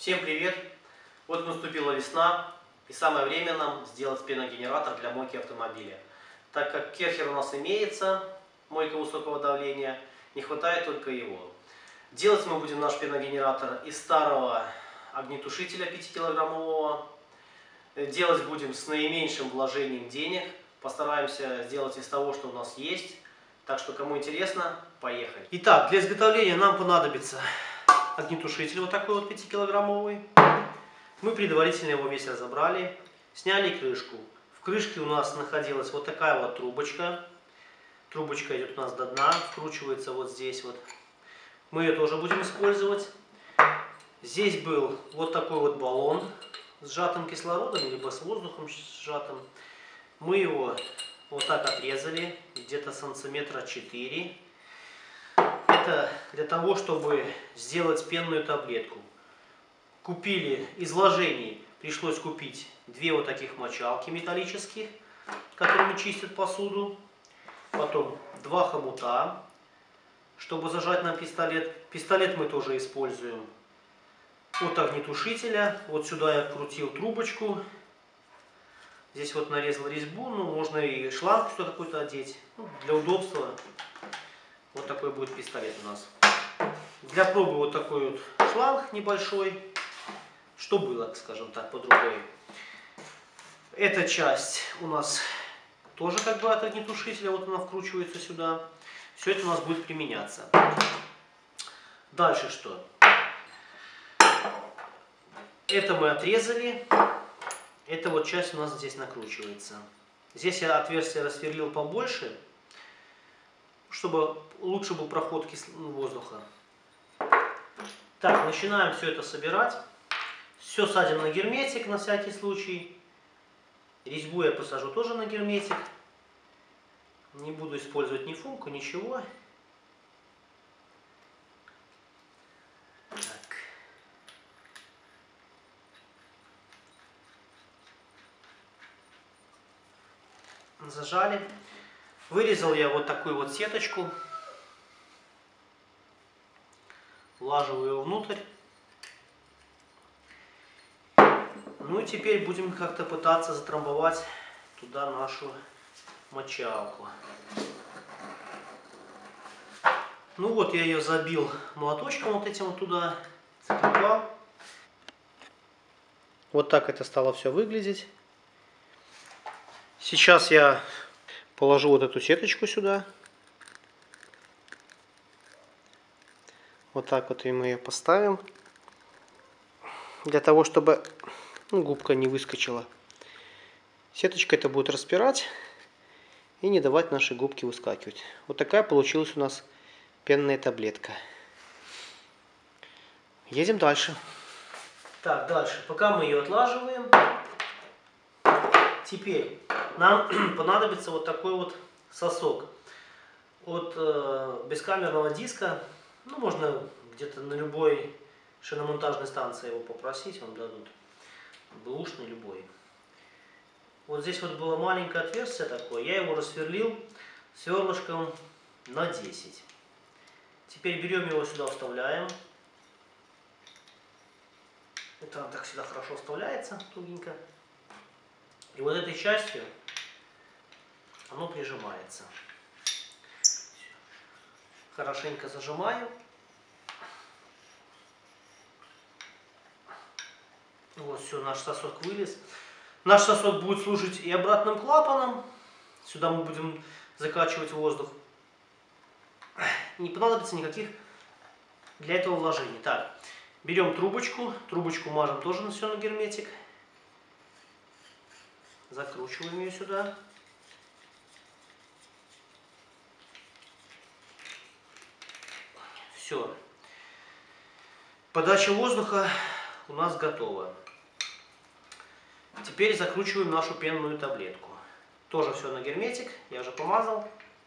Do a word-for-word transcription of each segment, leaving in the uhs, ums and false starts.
Всем привет! Вот наступила весна, и самое время нам сделать пеногенератор для мойки автомобиля. Так как Керхер у нас имеется, мойка высокого давления, не хватает только его. Делать мы будем наш пеногенератор из старого огнетушителя пятикилограммового. Делать будем с наименьшим вложением денег. Постараемся сделать из того, что у нас есть. Так что, кому интересно, поехали. Итак, для изготовления нам понадобится огнетушитель вот такой вот пятикилограммовый. Мы предварительно его весь разобрали, сняли крышку. В крышке у нас находилась вот такая вот трубочка. Трубочка идет у нас до дна, вкручивается вот здесь вот. Мы ее тоже будем использовать. Здесь был вот такой вот баллон с сжатым кислородом, либо с воздухом сжатым. Мы его вот так отрезали, где-то сантиметра четыре. Это для того, чтобы сделать пенную таблетку. Купили из вложений, пришлось купить две вот таких мочалки металлических, которыми чистят посуду. Потом два хомута, чтобы зажать нам пистолет. Пистолет мы тоже используем от огнетушителя. Вот сюда я крутил трубочку. Здесь вот нарезал резьбу, ну можно и шланг что какой-то одеть. Ну, для удобства. Вот такой будет пистолет у нас. Для пробы вот такой вот шланг небольшой. Что было, скажем так, под рукой. Эта часть у нас тоже как бы от огнетушителя. Вот она вкручивается сюда. Все это у нас будет применяться. Дальше что? Это мы отрезали. Эта вот часть у нас здесь накручивается. Здесь я отверстие рассверлил побольше, чтобы лучше был проход воздуха. Так, начинаем все это собирать. Все садим на герметик на всякий случай. Резьбу я посажу тоже на герметик. Не буду использовать ни фумку, ничего. Так. Зажали. Вырезал я вот такую вот сеточку. Влаживаю его внутрь. Ну и теперь будем как-то пытаться затрамбовать туда нашу мочалку. Ну вот я ее забил молоточком вот этим вот туда, закрепал. Вот так это стало все выглядеть. Сейчас я положу вот эту сеточку сюда. Вот так вот и мы ее поставим. Для того, чтобы ну, губка не выскочила. Сеточка это будет распирать и не давать нашей губке выскакивать. Вот такая получилась у нас пенная таблетка. Едем дальше. Так, дальше. Пока мы ее отлаживаем. Теперь нам понадобится вот такой вот сосок. От э, бескамерного диска. Ну, можно где-то на любой шиномонтажной станции его попросить, вам дадут. Бэушный любой. Вот здесь вот было маленькое отверстие такое. Я его рассверлил сверлышком на десять. Теперь берем его сюда, вставляем. Это так всегда хорошо вставляется, тугенько. И вот этой частью оно прижимается. Хорошенько зажимаю. Вот все, наш сосок вылез. Наш сосок будет служить и обратным клапаном. Сюда мы будем закачивать воздух. Не понадобится никаких для этого вложений. Так, берем трубочку. Трубочку мажем тоже на все на герметик. Закручиваем ее сюда. Все. Подача воздуха у нас готова. Теперь закручиваем нашу пенную таблетку. Тоже все на герметик. Я уже помазал.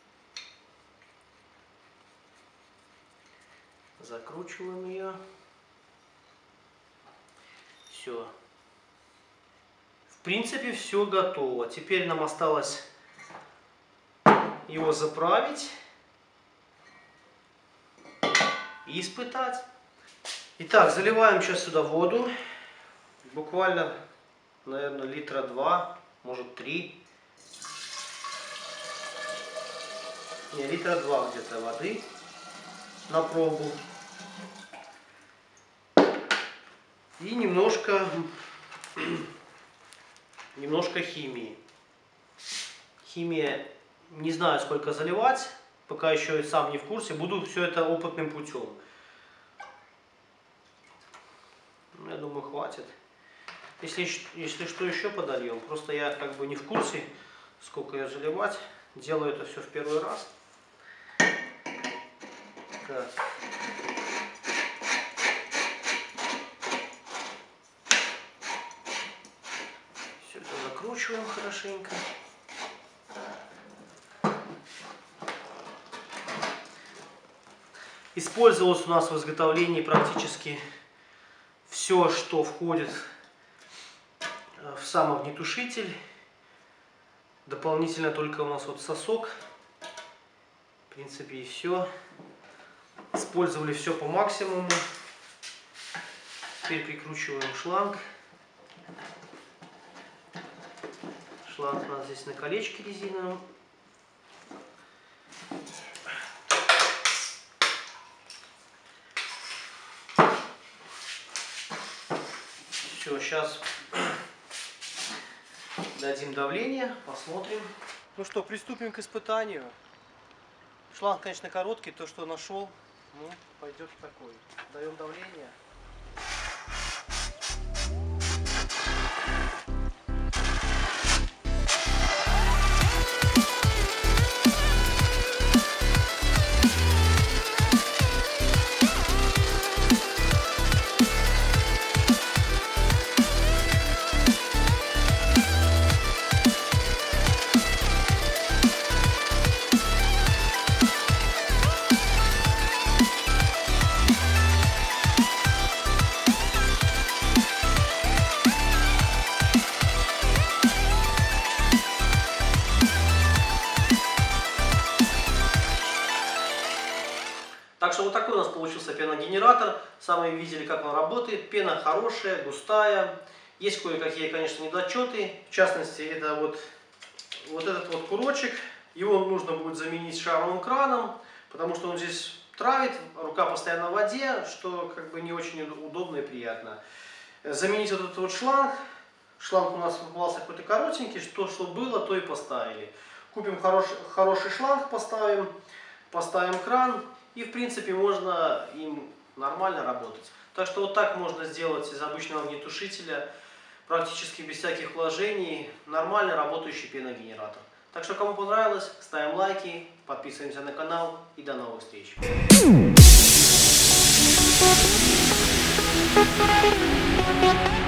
Закручиваем ее. Все. В принципе, все готово. Теперь нам осталось его заправить и испытать. Итак, заливаем сейчас сюда воду. Буквально, наверное, литра два, может три. Не, литра два где-то воды на пробу. И немножко, немножко химии. Химия, не знаю, сколько заливать, пока еще сам не в курсе. Буду все это опытным путем. Я думаю, хватит. Если, если что, еще подольем. Просто я как бы не в курсе, сколько я заливать. Делаю это все в первый раз. Так. Все это закручиваем хорошенько. Использовалось у нас в изготовлении практически все, что входит в самоогнетушитель. Дополнительно только у нас вот сосок. В принципе, и все. Использовали все по максимуму. Теперь прикручиваем шланг. Шланг у нас здесь на колечке резиновом. Все, сейчас дадим давление, посмотрим. Ну что, приступим к испытанию. Шланг, конечно, короткий, то, что нашел, ну, пойдет такой. Даем давление. Так что вот такой у нас получился пеногенератор. Сами видели, как он работает. Пена хорошая, густая. Есть кое-какие, конечно, недочеты. В частности, это вот, вот этот вот курочек. Его нужно будет заменить шаровым краном, потому что он здесь травит, рука постоянно в воде, что как бы не очень удобно и приятно. Заменить вот этот вот шланг. Шланг у нас попался какой-то коротенький. Что, что было, то и поставили. Купим хороший, хороший шланг, поставим, поставим кран. И в принципе можно им нормально работать. Так что вот так можно сделать из обычного огнетушителя, практически без всяких вложений, нормально работающий пеногенератор. Так что кому понравилось, ставим лайки, подписываемся на канал и до новых встреч. We'll be right back.